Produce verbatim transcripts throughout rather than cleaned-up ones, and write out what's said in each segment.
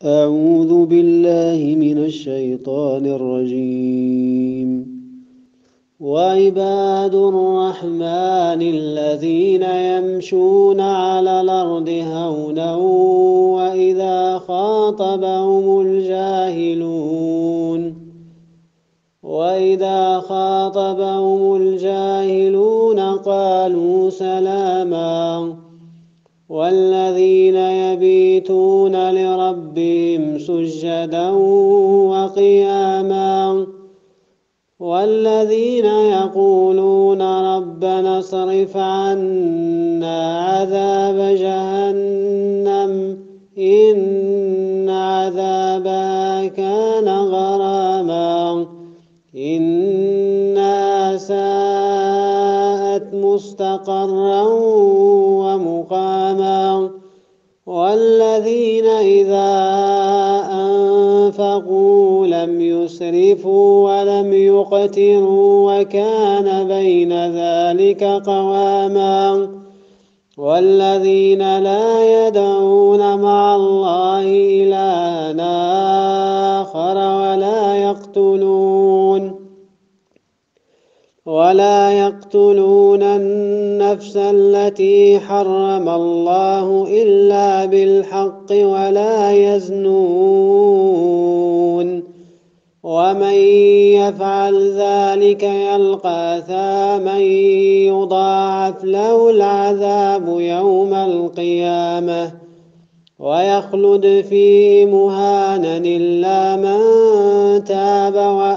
أعوذ بالله من الشيطان الرجيم. وعباد الرحمن الذين يمشون على الأرض هونا وإذا خاطبهم الجاهلون وإذا خاطبهم الجاهلون قالوا سلاما والذين يبيتون لربهم سجدا وقياما والذين يقولون ربنا اصرف عنا عذاب جهنم إن عذابها كان غراما إنها ساءت مستقرا ومقاما والذين إذا أنفقوا لم يسرفوا ولم يقتروا وكان بين ذلك قواما والذين لا يدعون مع الله إلها آخر ولا يقتلون ولا يقتلون النفس التي حرم الله إلا بالحق ولا يزنون ومن يفعل ذلك يلقى أثاما يضاعف له العذاب يوم القيامة ويخلد فيه مهانا إلا من تاب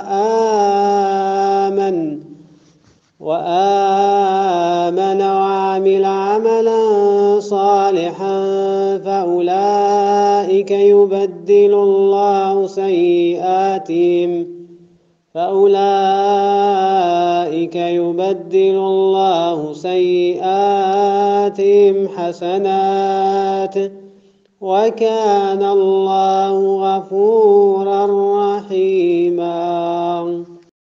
وآمن وآمن وعمل عملا صالحا فأولئك يبدل الله سيئاتهم فأولئك يبدل الله سيئاتهم حسنات وكان الله غفورا